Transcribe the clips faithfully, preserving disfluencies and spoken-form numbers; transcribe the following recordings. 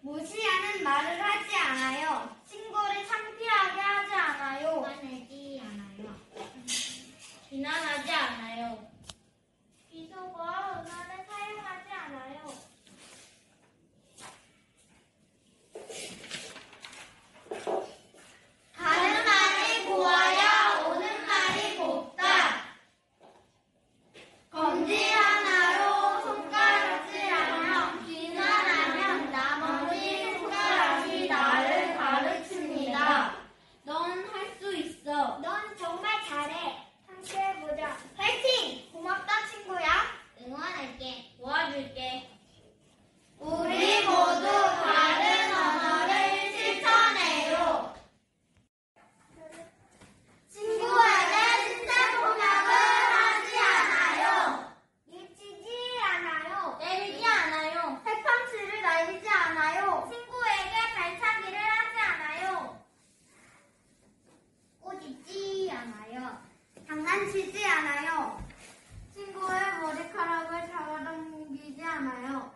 무시하는 말을 하지 않아요. 친구를 창피하게 하지 않아요. 화내지 않아요. 비난하지 않아요. 비속어와 은어를 사용하지 않아요. 가는 말이 고와야 오는 말이 곱다. 검지 하나로 손가락질하며 비난하면 나머지 손가락이 나를 가르칩니다. 넌 할 수 있어. 넌 정말 잘해. 함께 해보자. 화이팅! 고맙다 친구야. 응원할게. 도와줄게. 우리 모두 다른 언어를 실천해요. 친구에게 신체 공격을 하지 않아요. 밀치지 않아요. 때리지 않아요. 팔꿈치를 날리지 않아요. 친구에게 발차기를 하지 않아요. 꼬집지 않아요. 장난치지 않아요. 친구의 머리카락을 잡아당기지 않아요.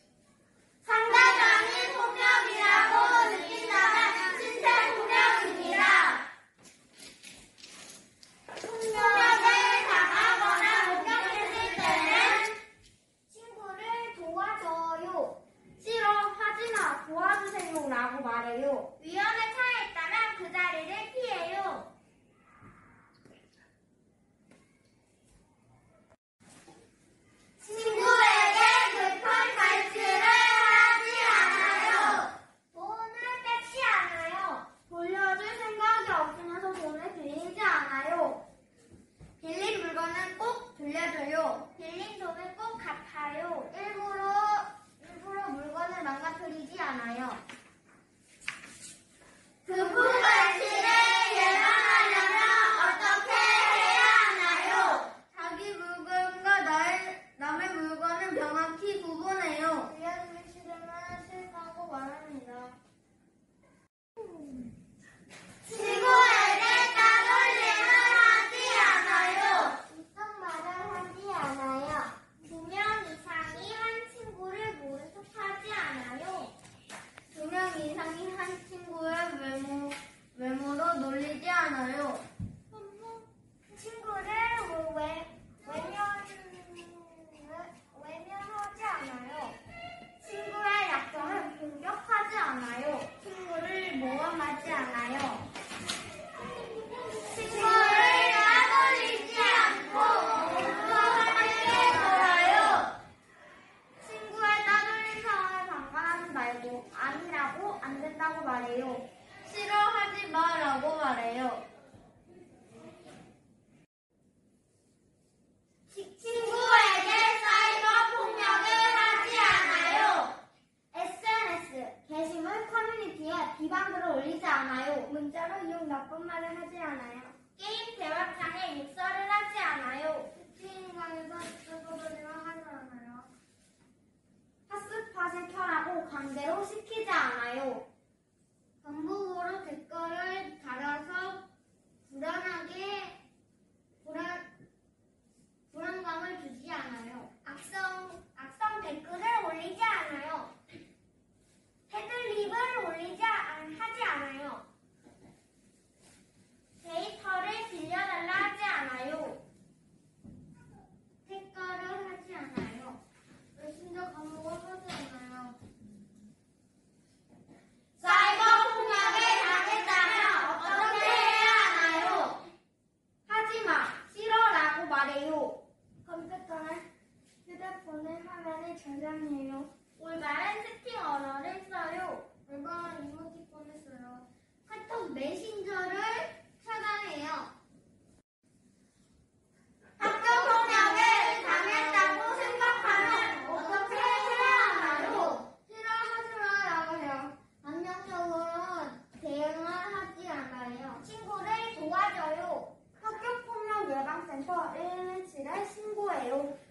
상대방이 폭력이라고 느낀다면 신체 폭력입니다. 폭력을 당하거나 목격했을 때는 친구를 도와줘요. 싫어, 하지마, 도와주세요 라고 말해요. 위험에 처했다면 그 자리를 피해요. 친구에게 급한 갈취를 하지 않아요. 돈을 뺏지 않아요. 돌려줄 생각이 없으면서 돈을 빌리지 않아요. 빌린 물건은 꼭 돌려줘요. 빌린 돈을 꼭 갚아요. 일부러, 일부러 물건을 망가뜨리지 않아요. 급한 갈취를 예방하려면 어떻게 해야 하나요? 자기 물건과 나의, 남의 물건을 명확히 구분해요. 빌려주기 싫으면 싫다고 말합니다. 친구에게 따돌림을 하지 않아요. 이상 말을 하지 않아요. 두 명 이상이 한 친구를 모른 척하지 않아요. 두 명 이상이 한 친구의 외모, 외모로 놀리지 않아요. 친구를 외, 외면, 외면하지 않아요. 친구의 약점을 공격하지 않아요. 친구를 모함하지 않아요. 친구를 따돌리지 않고 모두 함께 놀아요. 친구의 따돌림 상황을 방관하지 말고 아니라고 안 된다고 말해요. 싫어하지 마라고 말해요. 친구에게 사이버 폭력을 하지 않아요. 에스엔에스, 게시물, 커뮤니티에 비방글을 올리지 않아요. 문자로 이용 나쁜 말을 하지 않아요. 게임 대화창에 욕설을 하지 않아요. 채팅방에서 뜨거들이를 하지 않아요. 핫스팟을 켜라고 강제로 시키지 않아요. 반복으로 댓글을 달아서 불안하게 불안 불안감을 주지 않아요. 악성, 악성 댓글을 올리지 않아요. 헤드립을 올리지 안, 하지 않아요. 데이터를 빌려달라 하지 않아요. 택가를 하지 않아요. 메신저 감옥을 하지 않아요. 사이버 폭력을 당했다면 어떻게 해야 하나요? 하지마, 싫어라고 말해요. 컴퓨터는 휴대폰의 화면을 저장해요. 올바른 채팅 언어를 써요. 올바른 이모티콘을 써요. 카톡 메신저를 차단해요. 학교 폭력을 당했다고 생각하면 어떻게 해야 하나요? 싫어하지 마라고 해요. 감정적으로는 대응을 하지 않아요. 친구를 도와줘요. 학교 폭력 예방센터 일일칠에 신고해요.